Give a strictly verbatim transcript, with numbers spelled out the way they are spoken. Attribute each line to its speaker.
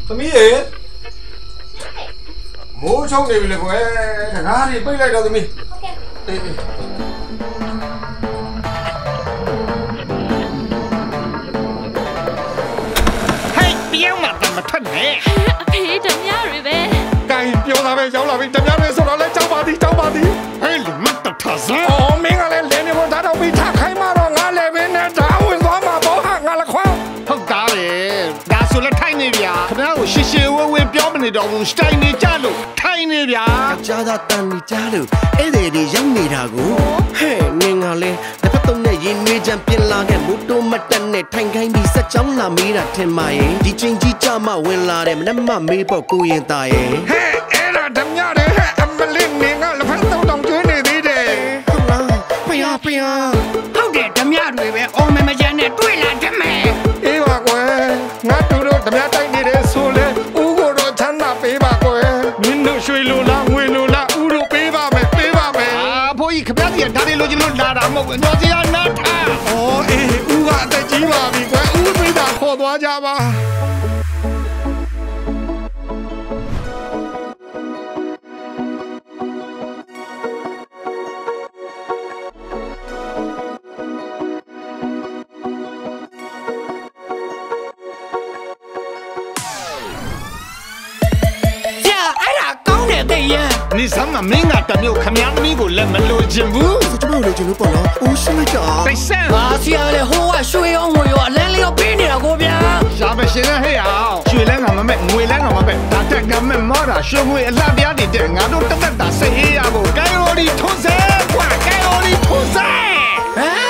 Speaker 1: သမီးရေမိုးချုံနေပြီလေကွယ်တကားတွေပိတ်လိုက်တော့သမီးဟုတ်ကဲ့အေးအေး
Speaker 2: ဟဲ့ပြောင်းလာတယ်မထွက်နဲ့
Speaker 3: အဖေဓမြတွေပဲ
Speaker 2: ကိုင်ပြောလာပဲရောက်လာပြီဓမြတွေဆိုတော့လဲကြောက်ပါသည်ကြောက်ပါသည်ဟဲ့လူမတ်တထဆန်းအော်မင်းကလည်းလင်းနေဖို့ဓာတ်တော့ပြီးထခိုင်းမှတော့ငါလည်းပဲနဲ့ဓာတ်ဝင်သွားမှာပေါ့ဟာငါလည်းခွန်းဟုတ်တာလေဒါဆိုလဲထိုင်နေဗျာခင်ဗျားကိုရှေရှေဝဲဝဲပြောမနေတော့ဘူးစတိုင်နေကြလို့ထိုင်နေဗျာ
Speaker 4: ကြားသာတန်နေကြလို့အဲ့ဒီတွေရောက်နေတာကိုဟဲ့မင်းကလည်းတစ်ဖက်သုံးနဲ့ရင်းနှွေးချမ်းပြင်လာခဲ့မို့တိုးမတက်နဲ့ထိုင်ခိုင်းပြီးစက်ချောင်းလာမေးတာထင်ပါရဲ့ဒီချိန်ကြီးကြမှာဝင်လာတယ်မနှမမေးပေါ့ကိုရင်သားရဲ့
Speaker 2: ဟဲ့အဲ့ဒါဓမြတွေဟဲ့အမလေးနေကလည်းဖက်သုံးတောင်ကျွေးနေသေးတယ်
Speaker 4: ဟုတ်လားဖျားဖျား
Speaker 5: ဟုတ်တယ်ဓမြတွေပဲအော်မမကျန်နဲ့တွေ့လာဓမဲ
Speaker 2: အေးပါကွယ်ငါတို့တို့ဓမြတိုက်နေတယ်ဆိုလဲဦးကိုတော့ချမ်းသာပေးပါကွယ်မင်းတို့ရွှေလိုလားငွေလိုလားဦးတို့ပေးပါမယ်ပေးပါမယ်အာဖိုးကြီးခပြကြီးဒါတွေလိုချင်လို့လာတာမဟုတ်ဘူးညောစရာနားထားအော်အေးဦးကအသက်ကြီးပါပြီကွယ်ဦးပေးတာခေါ်သွားကြပါ你什么名啊？都没有看面米过来没路进步。
Speaker 4: 怎么路进步不了？我是来着。
Speaker 2: 对噻。
Speaker 5: 啊，是啊，嘞，好啊，水啊，我哟，人里要比你那个边。
Speaker 2: 下边现在还要，水来我们买，我来我们买，大家我们买了，学会那边的的，俺都等等打谁呀？不，该我的土生，我该我的土生。
Speaker 5: 哎。